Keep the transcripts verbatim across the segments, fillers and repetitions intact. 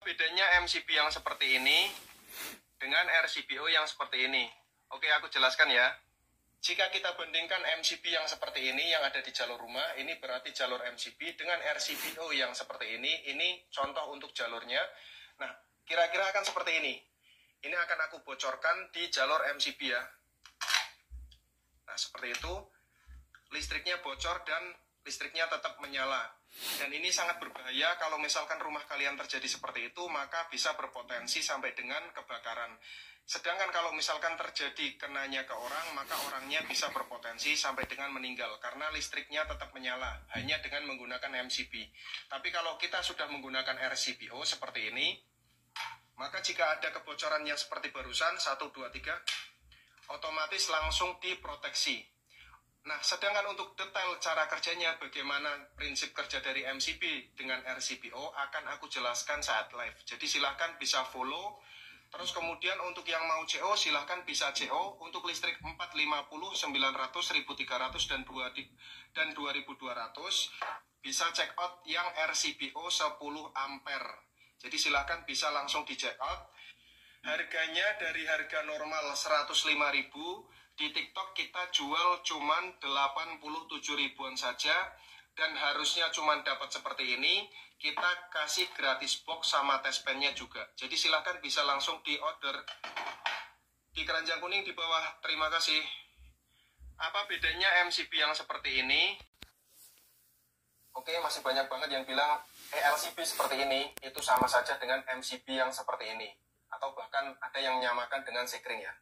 Bedanya M C B yang seperti ini dengan R C B O yang seperti ini. Oke, aku jelaskan ya. Jika kita bandingkan M C B yang seperti ini yang ada di jalur rumah, ini berarti jalur M C B dengan R C B O yang seperti ini. Ini contoh untuk jalurnya. Nah, kira-kira akan seperti ini. Ini akan aku bocorkan di jalur M C B ya. Nah, seperti itu. Listriknya bocor dan listriknya tetap menyala. Dan ini sangat berbahaya kalau misalkan rumah kalian terjadi seperti itu, maka bisa berpotensi sampai dengan kebakaran. Sedangkan kalau misalkan terjadi kenanya ke orang, maka orangnya bisa berpotensi sampai dengan meninggal karena listriknya tetap menyala hanya dengan menggunakan M C B. Tapi kalau kita sudah menggunakan R C B O seperti ini, maka jika ada kebocoran yang seperti barusan satu dua tiga, otomatis langsung diproteksi. Nah, sedangkan untuk detail cara kerjanya, bagaimana prinsip kerja dari M C B dengan R C B O akan aku jelaskan saat live. Jadi silahkan bisa follow. Terus kemudian untuk yang mau C O silahkan bisa C O untuk listrik empat lima nol, sembilan ratus, seribu tiga ratus dan dua ribu dua ratus. Bisa check out yang R C B O sepuluh ampere. Jadi silahkan bisa langsung di check out. Harganya dari harga normal seratus lima ribu. Di TikTok kita jual cuman delapan puluh tujuh ribuan saja. Dan harusnya cuman dapat seperti ini. Kita kasih gratis box sama test pen-nya juga. Jadi silahkan bisa langsung di order. Di keranjang kuning di bawah. Terima kasih. Apa bedanya M C B yang seperti ini? Oke, masih banyak banget yang bilang E L C B seperti ini itu sama saja dengan M C B yang seperti ini. Atau bahkan ada yang menyamakan dengan sekring ya.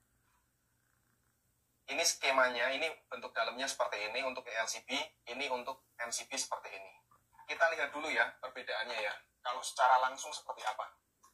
Ini skemanya, ini bentuk dalamnya seperti ini untuk E L C B, ini untuk M C B seperti ini. Kita lihat dulu ya perbedaannya ya. Kalau secara langsung seperti apa.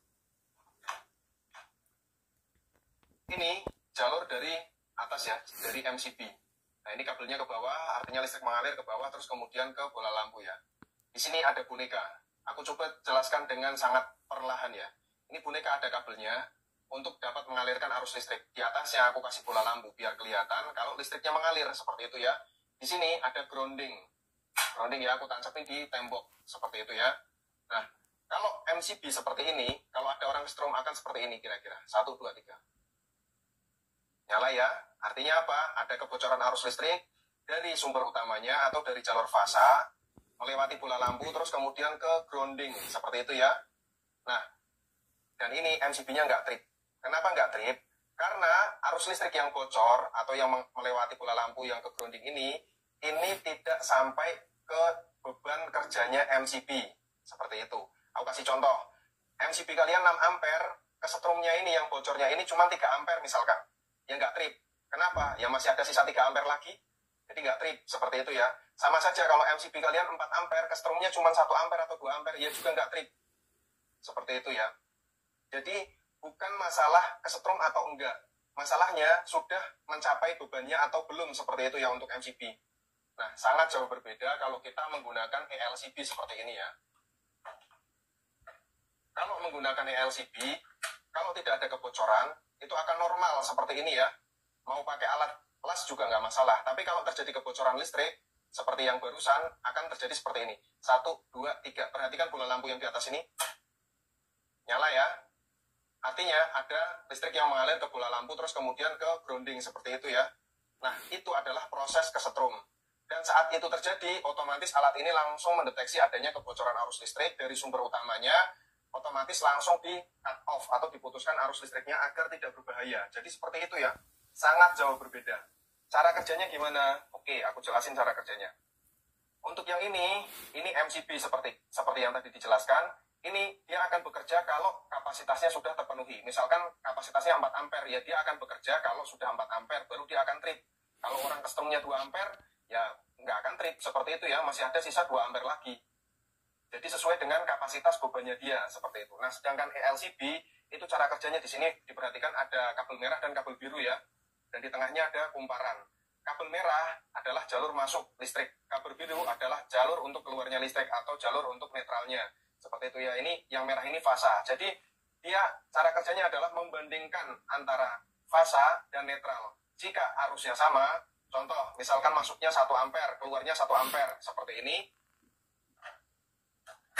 Ini jalur dari atas ya, dari M C B. Nah, ini kabelnya ke bawah, artinya listrik mengalir ke bawah, terus kemudian ke bola lampu ya. Di sini ada boneka. Aku coba jelaskan dengan sangat perlahan ya. Ini boneka ada kabelnya. Untuk dapat mengalirkan arus listrik. Di atasnya aku kasih bola lampu biar kelihatan kalau listriknya mengalir seperti itu ya. Di sini ada grounding. Grounding ya, aku tancapin di tembok seperti itu ya. Nah, kalau M C B seperti ini, kalau ada orang kesetrum akan seperti ini kira-kira. Satu, dua, tiga. Nyala ya. Artinya apa? Ada kebocoran arus listrik dari sumber utamanya atau dari jalur fasa melewati bola lampu terus kemudian ke grounding seperti itu ya. Nah, dan ini M C B-nya nggak trip. Kenapa nggak trip? Karena arus listrik yang bocor atau yang melewati bola lampu yang ke grounding ini, ini tidak sampai ke beban kerjanya M C B. Seperti itu. Aku kasih contoh. M C B kalian enam ampere, kesetrumnya ini yang bocornya ini cuma tiga ampere misalkan. Ya nggak trip. Kenapa? Ya masih ada sisa tiga ampere lagi. Jadi nggak trip. Seperti itu ya. Sama saja kalau M C B kalian empat ampere, kesetrumnya cuma satu ampere atau dua ampere, ya juga nggak trip. Seperti itu ya. Jadi bukan masalah kesetrum atau enggak. Masalahnya sudah mencapai bebannya atau belum seperti itu ya untuk M C B. Nah, sangat jauh berbeda kalau kita menggunakan E L C B seperti ini ya. Kalau menggunakan E L C B, kalau tidak ada kebocoran, itu akan normal seperti ini ya. Mau pakai alat las juga nggak masalah. Tapi kalau terjadi kebocoran listrik, seperti yang barusan, akan terjadi seperti ini. Satu, dua, tiga. Perhatikan bola lampu yang di atas ini. Nyala ya. Artinya ada listrik yang mengalir ke bola lampu terus kemudian ke grounding seperti itu ya. Nah, itu adalah proses kesetrum. Dan saat itu terjadi, otomatis alat ini langsung mendeteksi adanya kebocoran arus listrik dari sumber utamanya, otomatis langsung di cut off atau diputuskan arus listriknya agar tidak berbahaya. Jadi seperti itu ya. Sangat jauh berbeda. Cara kerjanya gimana? Oke, aku jelasin cara kerjanya. Untuk yang ini, ini M C B seperti seperti yang tadi dijelaskan. Ini dia akan bekerja kalau kapasitasnya sudah terpenuhi. Misalkan kapasitasnya empat ampere, ya dia akan bekerja kalau sudah empat ampere, baru dia akan trip. Kalau orang kesetrumnya dua ampere, ya nggak akan trip. Seperti itu ya, masih ada sisa dua ampere lagi. Jadi sesuai dengan kapasitas bebannya dia, seperti itu. Nah, sedangkan E L C B, itu cara kerjanya di sini diperhatikan ada kabel merah dan kabel biru ya. Dan di tengahnya ada kumparan. Kabel merah adalah jalur masuk listrik. Kabel biru adalah jalur untuk keluarnya listrik atau jalur untuk netralnya. Seperti itu ya, ini yang merah ini fasa. Jadi dia cara kerjanya adalah membandingkan antara fasa dan netral. Jika arusnya sama, contoh misalkan masuknya satu ampere, keluarnya satu ampere, seperti ini.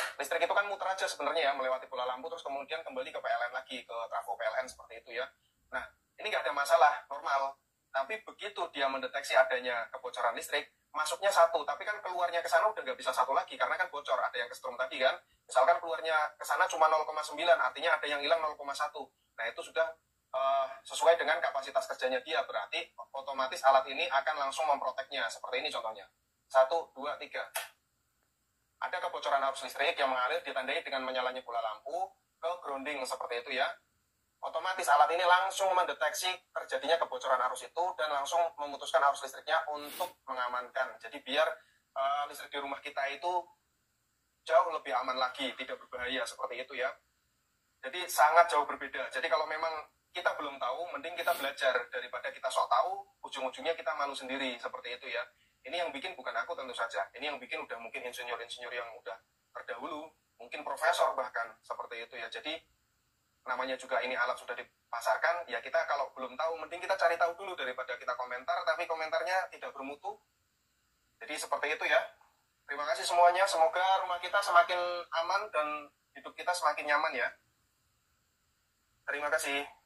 Listrik itu kan muter aja sebenarnya ya, melewati bola lampu terus kemudian kembali ke P L N lagi, ke trafo P L N seperti itu ya. Nah, ini nggak ada masalah, normal. Tapi begitu dia mendeteksi adanya kebocoran listrik, masuknya satu, tapi kan keluarnya ke sana udah nggak bisa satu lagi, karena kan bocor, ada yang kesetrum tadi kan. Misalkan keluarnya ke sana cuma nol koma sembilan, artinya ada yang hilang nol koma satu. Nah, itu sudah uh, sesuai dengan kapasitas kerjanya dia, berarti otomatis alat ini akan langsung memproteknya. Seperti ini contohnya. Satu, dua, tiga. Ada kebocoran arus listrik yang mengalir ditandai dengan menyalanya bola lampu ke grounding seperti itu ya. Otomatis alat ini langsung mendeteksi terjadinya kebocoran arus itu dan langsung memutuskan arus listriknya untuk mengamankan. Jadi biar uh, listrik di rumah kita itu jauh lebih aman lagi, tidak berbahaya seperti itu ya. Jadi sangat jauh berbeda. Jadi kalau memang kita belum tahu, mending kita belajar daripada kita sok tahu, ujung-ujungnya kita malu sendiri seperti itu ya. Ini yang bikin bukan aku tentu saja. Ini yang bikin udah mungkin insinyur-insinyur yang udah terdahulu, mungkin profesor bahkan seperti itu ya. Jadi namanya juga ini alat sudah dipasarkan, ya kita kalau belum tahu, mending kita cari tahu dulu daripada kita komentar, tapi komentarnya tidak bermutu. Jadi seperti itu ya. Terima kasih semuanya, semoga rumah kita semakin aman dan hidup kita semakin nyaman ya. Terima kasih.